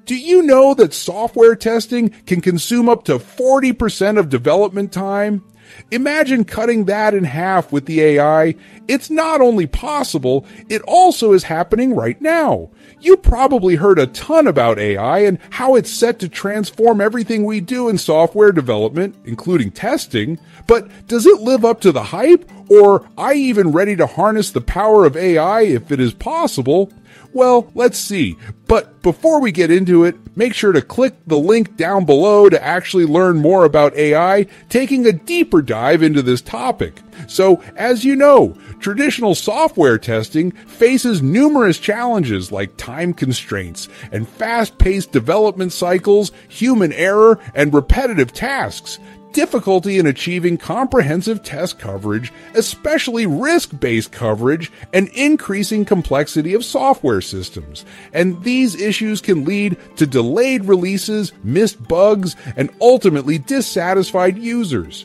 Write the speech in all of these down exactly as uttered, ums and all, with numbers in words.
Do you know that software testing can consume up to forty percent of development time? Imagine cutting that in half with the A I. It's not only possible, it also is happening right now. You probably heard a ton about A I and how it's set to transform everything we do in software development, including testing. But does it live up to the hype? Or are you even ready to harness the power of A I if it is possible? Well, let's see. But before we get into it, make sure to click the link down below to actually learn more about A I, taking a deeper dive into this topic. So, as you know, traditional software testing faces numerous challenges like time constraints and fast-paced development cycles, human error, and repetitive tasks. Difficulty in achieving comprehensive test coverage, especially risk-based coverage, and increasing complexity of software systems. And these issues can lead to delayed releases, missed bugs, and ultimately dissatisfied users.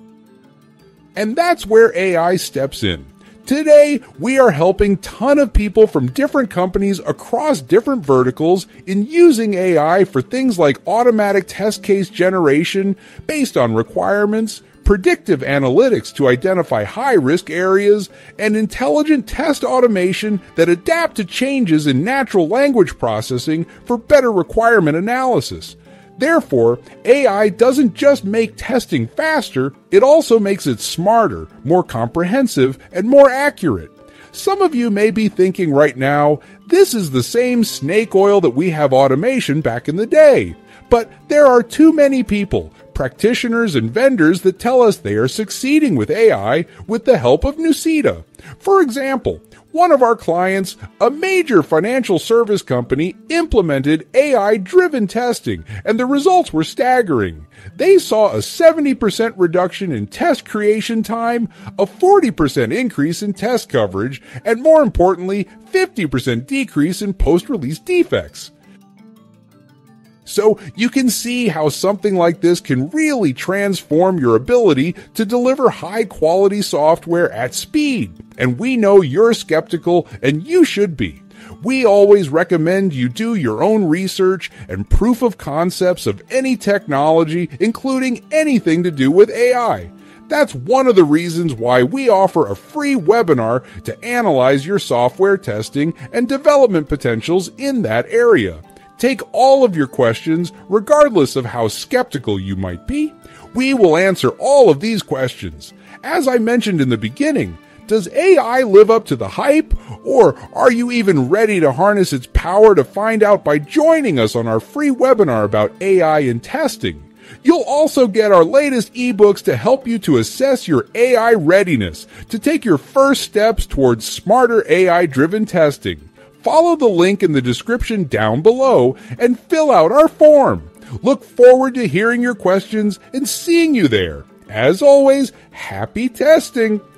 And that's where A I steps in. Today, we are helping ton of people from different companies across different verticals in using A I for things like automatic test case generation based on requirements, predictive analytics to identify high-risk areas, and intelligent test automation that adapt to changes in natural language processing for better requirement analysis. Therefore, A I doesn't just make testing faster, it also makes it smarter, more comprehensive, and more accurate. Some of you may be thinking right now, this is the same snake oil that we have automation back in the day. But there are too many people, practitioners and vendors that tell us they are succeeding with A I with the help of NUCIDA. For example, one of our clients, a major financial service company, implemented A I-driven testing, and the results were staggering. They saw a seventy percent reduction in test creation time, a forty percent increase in test coverage, and more importantly, fifty percent decrease in post-release defects. So you can see how something like this can really transform your ability to deliver high-quality software at speed. And we know you're skeptical, and you should be. We always recommend you do your own research and proof of concepts of any technology, including anything to do with A I. That's one of the reasons why we offer a free webinar to analyze your software testing and development potentials in that area. Take all of your questions, regardless of how skeptical you might be. We will answer all of these questions. As I mentioned in the beginning, does A I live up to the hype? Or are you even ready to harness its power? To find out by joining us on our free webinar about A I in testing. You'll also get our latest ebooks to help you to assess your A I readiness, to take your first steps towards smarter A I-driven testing. Follow the link in the description down below and fill out our form. Look forward to hearing your questions and seeing you there. As always, happy testing!